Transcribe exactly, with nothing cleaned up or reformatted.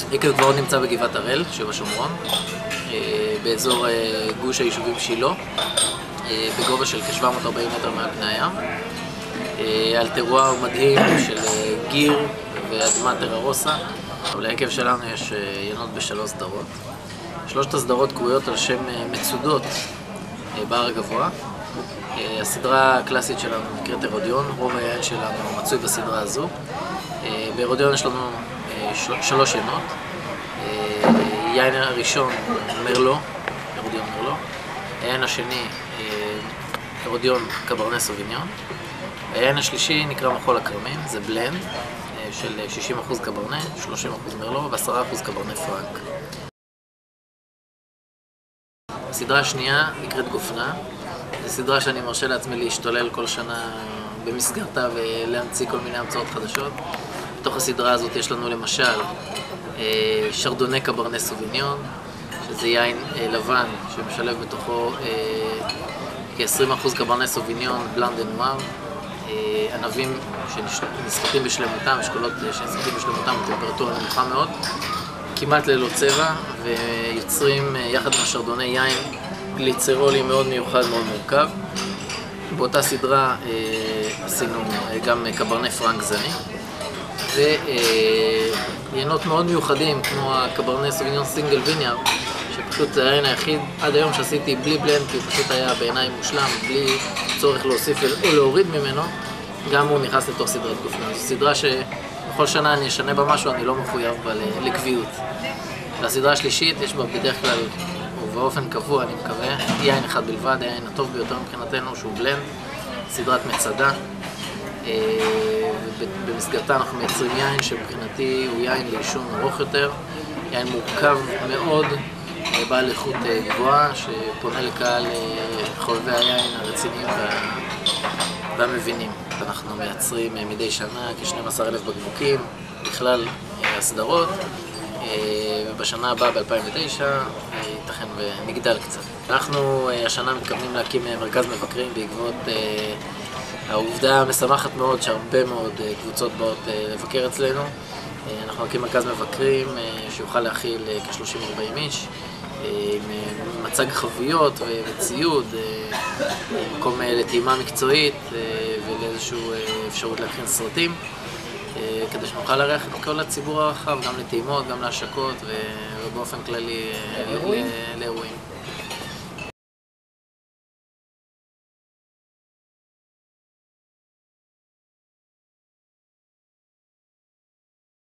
עקב גבעות נמצא בגבעת הראל שבשומרון, באזור גוש היישובים שילה, בגובה של כ-שבע מאות וארבעים מטר מעל פני הים, על טרואר מדהים של גיר ואדמת טררוסה. לעקב שלנו יש יינות בשלוש סדרות. שלושת הסדרות קרויות על שם מצודות בהר הגבוה. הסדרה הקלאסית שלנו נקראת הרודיון, רוב היין שלנו מצוי בסדרה הזו. בהרודיון יש לנו שלוש יינות. יין הראשון מרלו, הרודיון מרלו. היין השני הרודיון קברנה סוביניון. היין השלישי נקרא מחול הכרמים, זה בלנד של שישים אחוז קברנה, שלושים אחוז מרלו ו-עשרה אחוז קברנה פרנק. הסדרה השנייה נקראת גופנה. זו סדרה שאני מרשה לעצמי להשתולל כל שנה במסגרתה ולהמציא כל מיני המצאות חדשות. בתוך הסדרה הזאת יש לנו למשל שרדונה קברנה סוביניון, שזה יין לבן שמשלב בתוכו כ-עשרים אחוז קברנה סוביניון בלנד נואר, ענבים שנסחטים בשלמותם, אשכולות שנסחטים בשלמותם בטמפרטורה נמוכה מאוד, כמעט ללא צבע, ויוצרים יחד עם השרדונה יין גליצרולי מאוד מיוחד, מאוד מורכב. באותה סדרה עשינו גם קברנה פרנק זני, ויינות מאוד מיוחדים כמו הקברנה סוביניון סינגל ויניארד, שפשוט זה היין היחיד עד היום שעשיתי בלי בלנד, כי הוא פשוט היה בעיניי מושלם, בלי צורך להוסיף או להוריד ממנו. גם הוא נכנס לתוך סדרת גופנה. זו סדרה שבכל שנה אני אשנה בה משהו, אני לא מחויב בה לקביעות. והסדרה השלישית יש בה בדרך כלל, ובאופן קבוע אני מקווה, יין אחד בלבד, היין הטוב ביותר מבחינתנו שהוא בלנד, סדרת מצדה. במסגרתה אנחנו מייצרים יין שמבחינתי הוא יין לעישון ארוך יותר, יין מורכב מאוד, בעל איכות גבוהה, שפונה לקהל חובבי היין הרציניים והמבינים. אנחנו מייצרים מדי שנה כ-שנים עשר אלף בקבוקים בכלל הסדרות, ובשנה הבאה ב-אלפיים ותשע ייתכן ונגדל קצת. אנחנו השנה מתכוונים להקים מרכז מבקרים בעקבות העובדה המשמחת מאוד שהרבה מאוד קבוצות באות לבקר אצלנו. אנחנו נקים מרכז מבקרים שיוכל להכיל כ-שלושים עד ארבעים איש, עם מצג חבויות וציוד, מקום לטעימה מקצועית ולאיזושהי אפשרות להכין סרטים, כדי שנוכל לארח את כל הציבור הרחב, גם לטעימות, גם להשקות ובאופן כללי לאירועים.